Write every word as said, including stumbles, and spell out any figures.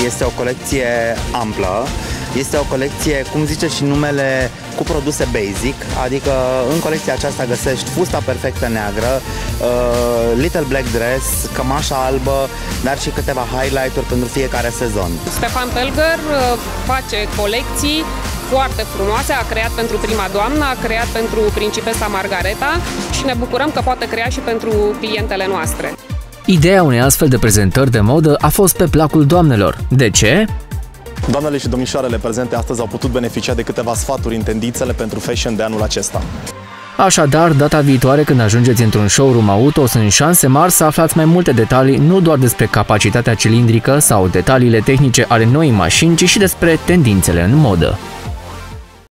este o colecție amplă, este o colecție, cum zice și numele, cu produse basic, adică în colecția aceasta găsești fusta perfectă neagră, uh, Little Black Dress, cămașa albă, dar și câteva highlight-uri pentru fiecare sezon. Stefan Pelger face colecții foarte frumoase, a creat pentru prima doamnă, a creat pentru principesa Margareta și ne bucurăm că poate crea și pentru clientele noastre. Ideea unei astfel de prezentări de modă a fost pe placul doamnelor. De ce? Doamnele și domnișoarele prezente astăzi au putut beneficia de câteva sfaturi în tendințele pentru fashion de anul acesta. Așadar, data viitoare când ajungeți într-un showroom auto, sunt șanse mari să aflați mai multe detalii, nu doar despre capacitatea cilindrică sau detaliile tehnice ale noii mașini, ci și despre tendințele în modă.